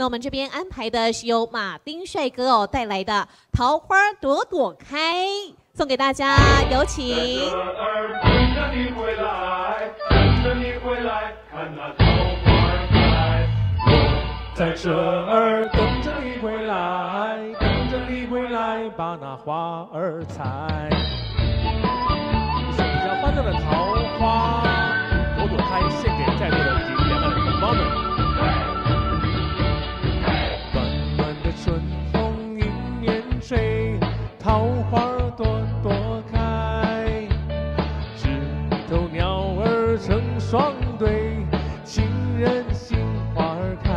那我们这边安排的是由马丁帅哥哦带来的《桃花朵朵开》，送给大家，有请。 在这儿等着你回来，等着你回来，把那花儿采。一首比较欢乐的《桃花朵朵开》，献给在座的以及两岸的同胞们。暖暖的春风迎面吹，桃花朵朵开，枝头鸟儿成双对，情人心花儿开。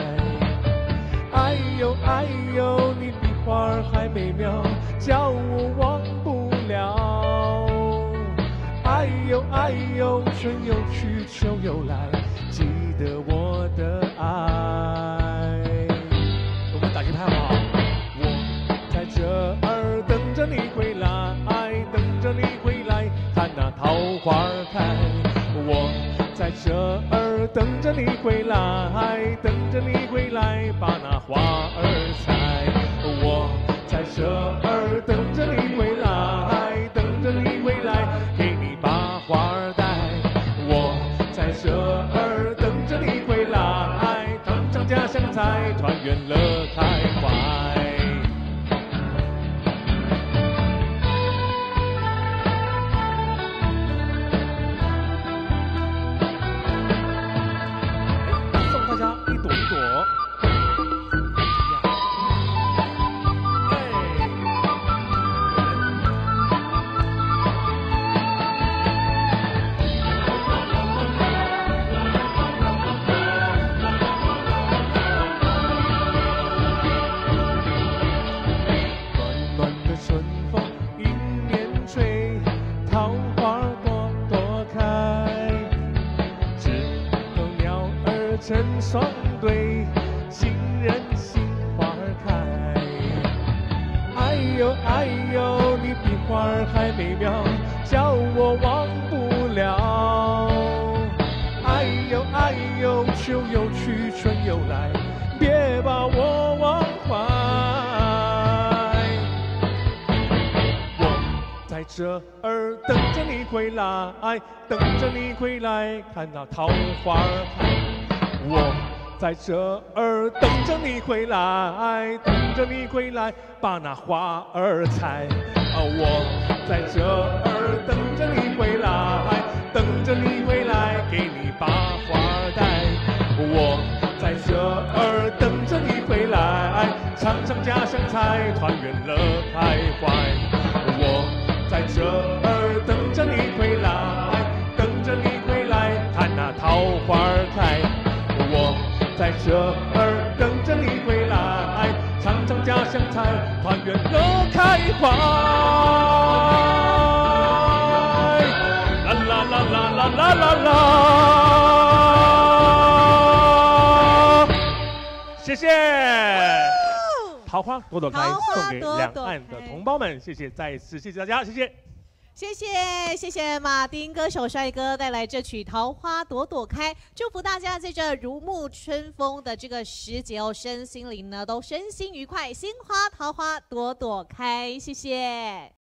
哎呦，你比花儿还美妙，叫我忘不了。哎呦，春又去，秋又来，记得我的爱。我们打节拍好不好？我在这儿等着你回来，等着你回来，看那桃花开。我在这儿等着你回来，等着你回来，把那花儿采。我在这儿等着你回来，等着你回来，给你把花儿带。我在这儿等着你回来，尝尝家乡菜，团圆乐开怀。成双对，情人心花儿开。哎呦，你比花儿还美妙，叫我忘不了。哎呦，秋又去，春又来，别把我忘怀。我在这儿等着你回来，等着你回来，看那桃花儿开。我在这儿等着你回来，等着你回来，把那花儿采。我在这儿等着你回来，等着你回来，给你把花儿带。我在这儿等着你回来，尝尝家乡菜，团圆乐开怀。我在这儿等着你回来，等着你回来，看那桃花儿开。我在这儿等着你回来，尝尝家乡菜，团圆乐开怀。啦啦啦啦啦啦啦啦！谢谢。桃花朵朵开，送给两岸的同胞们，谢谢，再一次谢谢大家，谢谢。 谢谢马丁歌手帅哥带来这曲《桃花朵朵开》，祝福大家在这如沐春风的这个时节哦，身心灵呢都身心愉快，心花桃花朵朵开，谢谢。